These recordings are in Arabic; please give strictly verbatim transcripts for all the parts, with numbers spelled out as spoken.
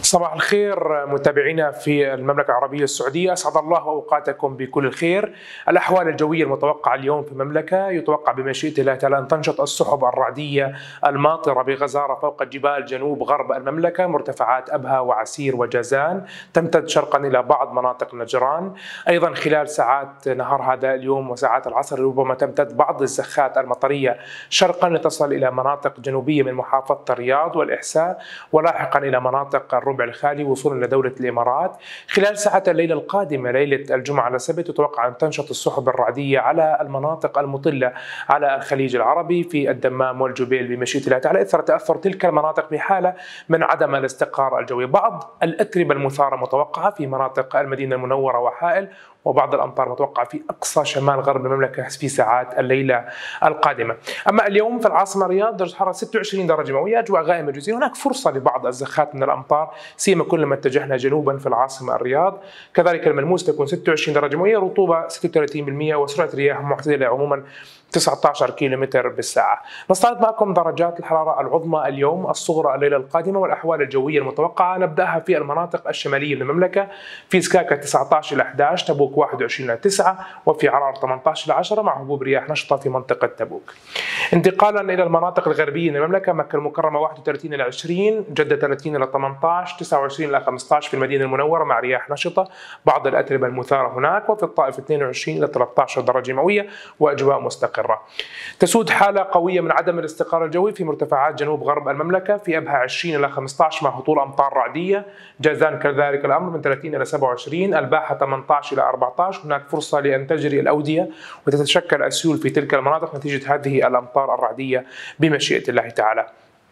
صباح الخير متابعينا في المملكة العربية السعودية، أسعد الله أوقاتكم بكل الخير. الأحوال الجوية المتوقعة اليوم في المملكة يتوقع بمشيئة الله تعالى أن تنشط السحب الرعدية الماطرة بغزارة فوق جبال جنوب غرب المملكة، مرتفعات أبها وعسير وجازان، تمتد شرقا إلى بعض مناطق نجران. أيضا خلال ساعات نهار هذا اليوم وساعات العصر ربما تمتد بعض الزخات المطرية شرقا لتصل إلى مناطق جنوبية من محافظة الرياض والإحساء، ولاحقا إلى مناطق الربع الخالي وصولا لدولة الإمارات. خلال ساعات الليلة القادمة ليلة الجمعة على السبت يتوقع أن تنشط السحب الرعدية على المناطق المطلة على الخليج العربي في الدمام والجبيل بمشيئة الله تعالى، إثر تأثر تلك المناطق بحالة من عدم الاستقرار الجوي. بعض الأتربة المثارة متوقعة في مناطق المدينة المنورة وحائل، وبعض الأمطار متوقعة في أقصى شمال غرب المملكة في ساعات الليلة القادمة. أما اليوم في العاصمة الرياض درجة حرارة ستة وعشرين درجة مئوية، أجواء غائمة جزئيا، هناك فرصة لبعض الزخات من الأمطار سيما كلما اتجهنا جنوبا في العاصمة الرياض. كذلك الملموس تكون ستة وعشرين درجة مئوية، رطوبة ستة وثلاثين بالمئة، وسرعة رياح معتدلة عموما تسعة عشر كيلومتر بالساعة. نستعرض معكم درجات الحرارة العظمى اليوم، الصغرى الليلة القادمة، والأحوال الجوية المتوقعة. نبدأها في المناطق الشمالية من المملكة، في سكاكا تسعة عشر إلى أحد عشر، تبوك واحد وعشرين إلى تسعة، وفي عرعر ثمانية عشر إلى عشرة مع هبوب رياح نشطة في منطقة تبوك. انتقالا إلى المناطق الغربية من المملكة، مكة المكرمة واحد وثلاثين إلى عشرين، جدة ثلاثين إلى ثمانية عشر، تسعة وعشرين إلى خمسة عشر في المدينة المنورة مع رياح نشطة، بعض الأتربة المثارة هناك، وفي الطائف اثنين وعشرين إلى ثلاثة عشر درجة مئوية وأجواء مستقرة. تسود حالة قوية من عدم الاستقرار الجوي في مرتفعات جنوب غرب المملكة، في أبها عشرين إلى خمسة عشر مع هطول أمطار رعدية، جازان كذلك الأمر من ثلاثين إلى سبعة وعشرين، الباحة ثمانية عشر إلى أربعة عشر، هناك فرصة لأن تجري الأودية وتتشكل أسيول في تلك المناطق نتيجة هذه الأمطار الرعدية بمشيئة الله تعالى.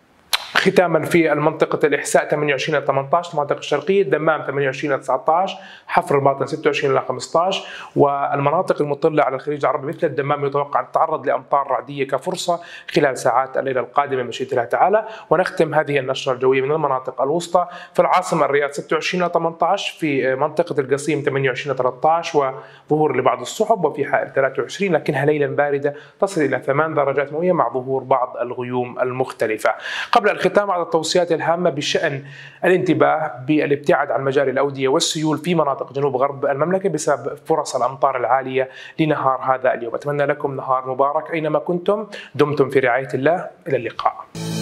ختاما في المنطقة الإحساء ثمانية وعشرين إلى ثمانية عشر، المنطقة الشرقية الدمام ثمانية وعشرين إلى تسعة عشر، حفر الباطن ستة وعشرين إلى خمسة عشر، والمناطق المطلة على الخليج العربي مثل الدمام يتوقع أن تتعرض لأمطار رعدية كفرصة خلال ساعات الليلة القادمة بمشيئة الله تعالى. ونختم هذه النشرة الجوية من المناطق الوسطى، في العاصمة الرياض ستة وعشرين إلى ثمانية عشر، في منطقة القصيم ثمانية وعشرين إلى ثلاثة عشر وظهور لبعض السحب، وفي حائل ثلاثة وعشرين لكنها ليلا باردة تصل إلى ثمانية درجات مئوية مع ظهور بعض الغيوم المختلفة. قبل الختام على التوصيات الهامة بشأن الانتباه بالابتعاد عن مجاري الأودية والسيول في مناطق جنوب غرب المملكة بسبب فرص الأمطار العالية لنهار هذا اليوم. أتمنى لكم نهار مبارك أينما كنتم، دمتم في رعاية الله، إلى اللقاء.